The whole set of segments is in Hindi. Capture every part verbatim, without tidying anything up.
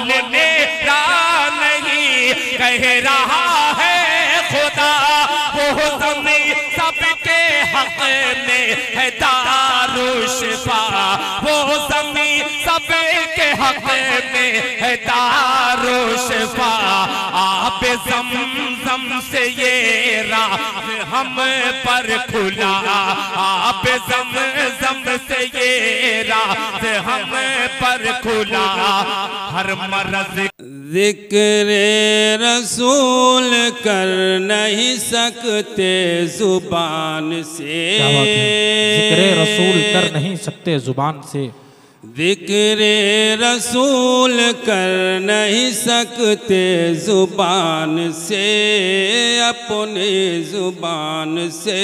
बोलने का नहीं कह रहा है खुदा, वो ज़मीं सबके हक में है दारुशिफा, वो ज़मीं सबके हक में है दारुशिफा। आप ज़मज़म से ये राह हम पर खुला, आप ज़मज़म से ये राह हम पर खुला। हर मर्ज़ ज़िक्र रसूल कर नहीं सकते जुबान से, ज़िक्र रसूल कर नहीं सकते जुबान से, ज़िक्र रसूल कर नहीं सकते जुबान से, अपनी जुबान से।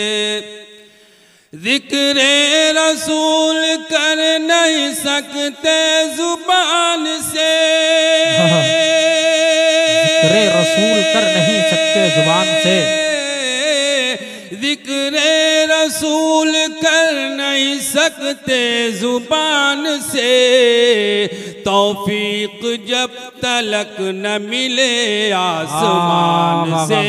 ज़िक्र रसूल कर नहीं सकते जुबान से, ज़िक्र रसूल कर नहीं सकते जुबान से, ज़िक्र रसूल कर नहीं सकते जुबान से। तौफीक जब तलक न मिले आसमान से,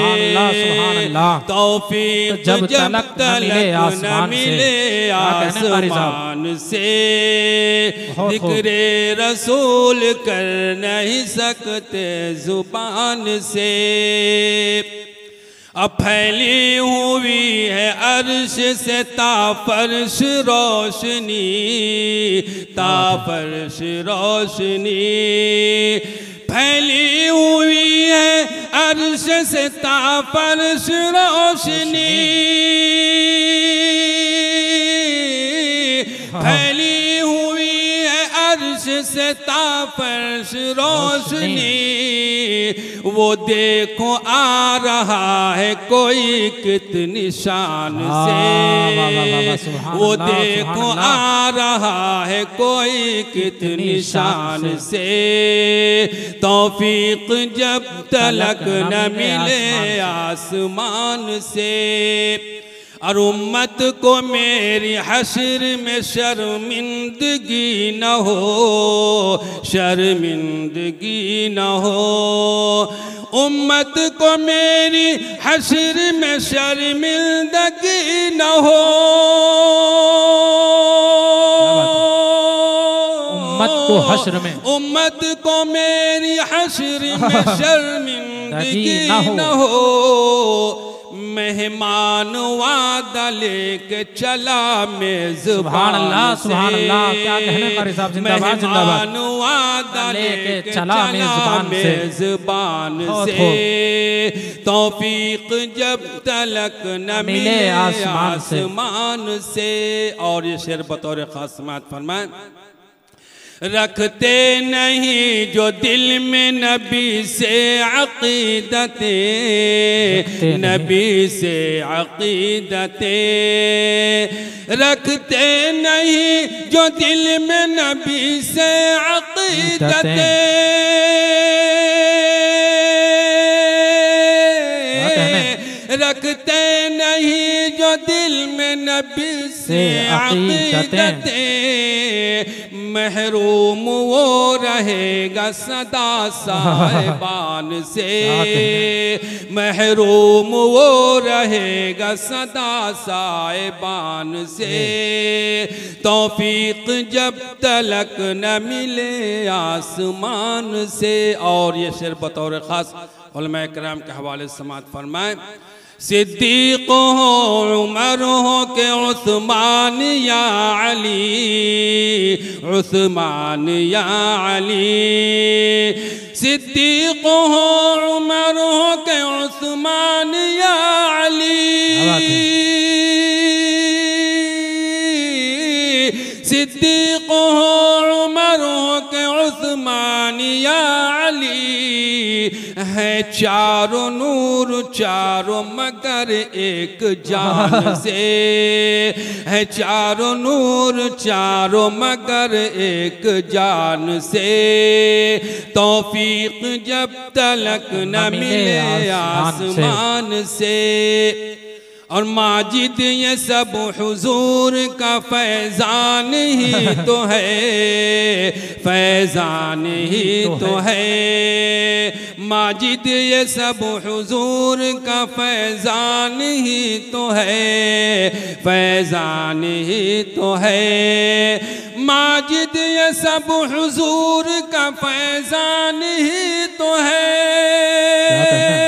तौफीक जब तलक न मिले आसमान से, ज़िक्र रसूल कर नहीं सकते जुबान से। अब फैली हुई है अर्श से ताफर्श रोशनी, ताफर्श रोशनी फैली हुई है अर्श से ताफर्श रोशनी, फैली हुई है अर्श से ताफर्श रोशनी। वो देखो आ रहा है कोई कितनी शान से, वो देखो आ रहा है कोई कितनी शान से। तौफीक जब तलक न मिले आसमान से, और उम्मत को मेरी हश्र में शर्मिंदगी न हो, शर्मिंदगी न हो। उम्मत को मेरी हश्र में शर्मिंदगी न हो, उम्मत को हश्र में, उम्मत को मेरी हश्र में शर्मिंदगी न हो। मेहमान वादा लेके चला मेज़बान से, मेहमान वादा लेके चला मेज़बान से। तौफीक जब तलक न मिले आसमान से। और ये शेर बतौर खास समात फरमाए, रखते नहीं जो दिल में नबी से अक़ीदते, नबी से अक़ीदते, रखते नहीं जो दिल में नबी से अक़ीदते, रखते नहीं जो दिल में नबी से अक़ीदते। महरूम वो रहेगा सदा साहिबान से, महरूम वो रहेगा सदा साहिबान से। तौफीक जब तलक न मिले आसमान से। और ये शेर बतौर ख़ास उलमा इकराम के हवाले से समात फरमाए, सिद्दीक़ हो उमर हो के उस्मान या अली, उस्मान या अली। सिद्दीक़ हो उमर हो के उस्मान या अली, सिद्दीक़ हो उमर हो के उस्मान या अली। है चारों नूर चारों मगर एक जान से, है चारों नूर चारों मगर एक जान से। तौफीक जब तलक न मिले आसमान से। और माजिद ये सब हुजूर का फैज़ान ही तो है, फैज़ान ही तो है। माजिद ये सब हुजूर का फैज़ान ही तो है, फैज़ान ही तो है। माजिद ये सब हुजूर का फैज़ान ही तो है।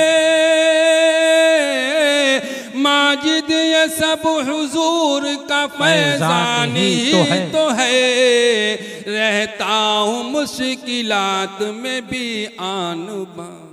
माजिद ये सब हुजूर का फैज़ान ही तो है। रहता हूँ मुश्किलात में भी आन बा